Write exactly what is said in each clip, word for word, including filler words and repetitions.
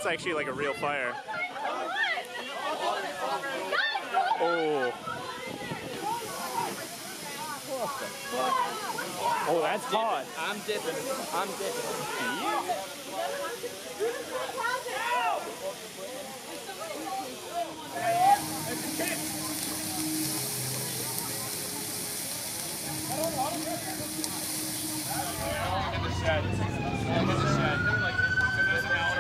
that's actually like a real fire. Oh. What the fuck? Oh, that's hot. I'm dipping. I'm dipping. Yeah. In the shed. In the shed. Like, there's an hour.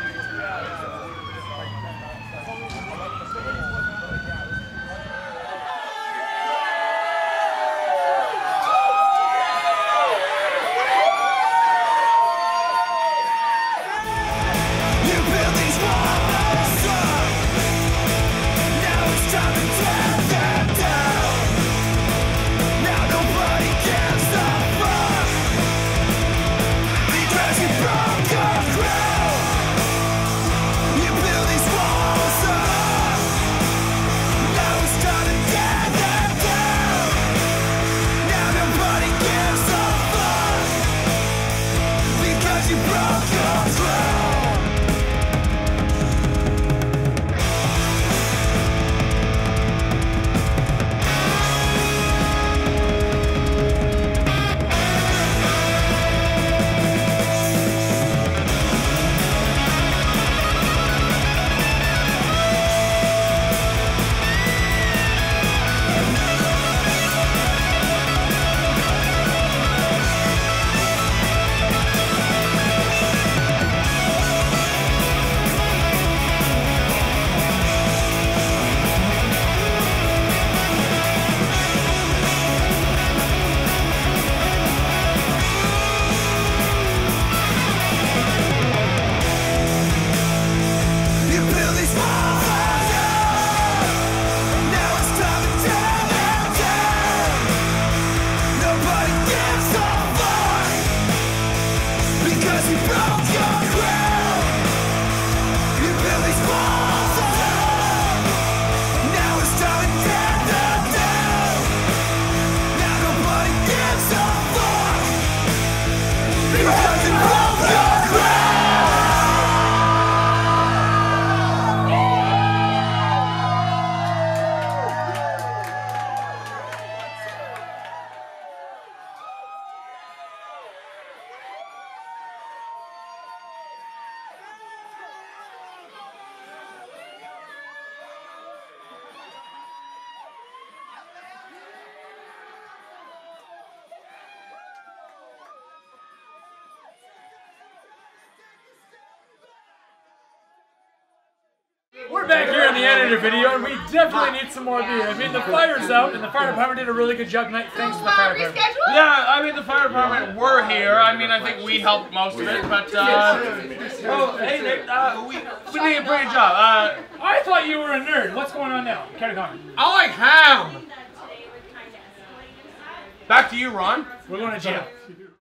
We're back here in the AntEater video, and we definitely need some more beer. I mean, the fire's out, and the fire department did a really good job tonight. Thanks to the fire department. Yeah, I mean, the fire department were here. I mean, I think we helped most of it, but, uh... oh, hey, Nick, uh, we, we did a pretty job. Uh... I thought you were a nerd. What's going on now? Care to comment? I like ham! Back to you, Ron. We're going to jail.